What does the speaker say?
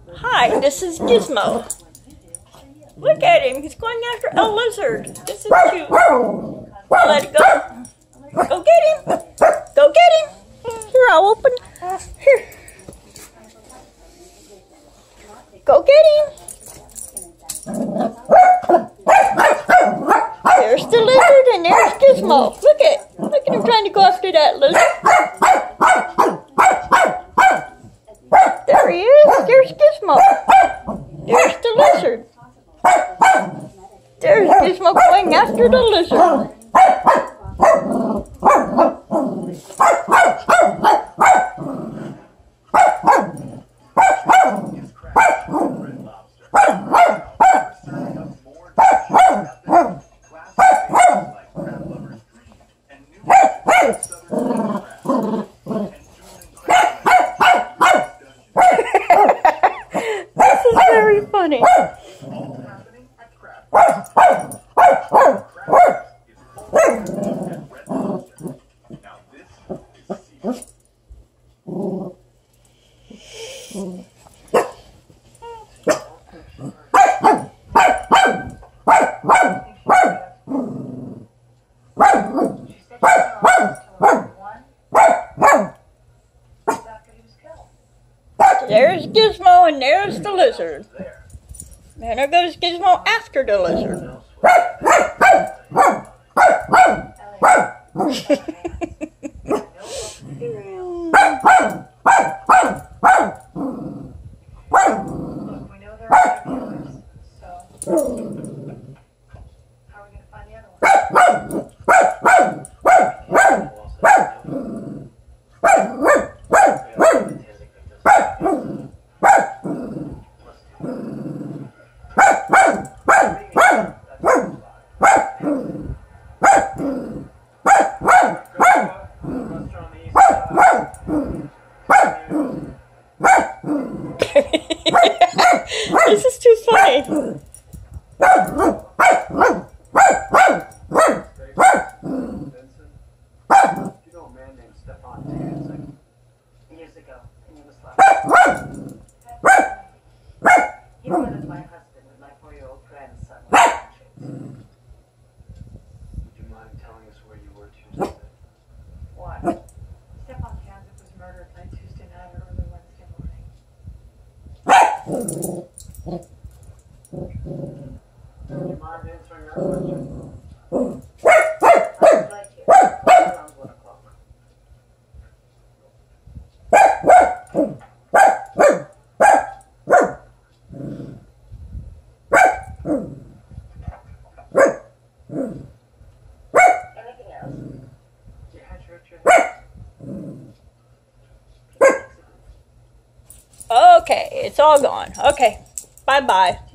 Hi, this is Gizmo. Look at him. He's going after a lizard. This is cute. Let it go. Go get him. Go get him. Here, I'll open. Here. Go get him. There's the lizard and there's Gizmo. Look at him trying to go after that lizard. There he is. There's Gizmo. There's the lizard. There's Gizmo going after the lizard. This is very funny. There's Gizmo and there's the lizard. And there goes Gizmo after the lizard. This is too funny. Years ago in Yugoslavia. He murdered my husband and my 4-year-old grandson. Would you mind telling us where you were Tuesday? Why? Stefan Kansas was murdered late Tuesday night or early Wednesday morning. Do you mind answering that question? I was right here, around 1 o'clock. Anything else? You had your Okay, it's all gone. Okay, bye-bye.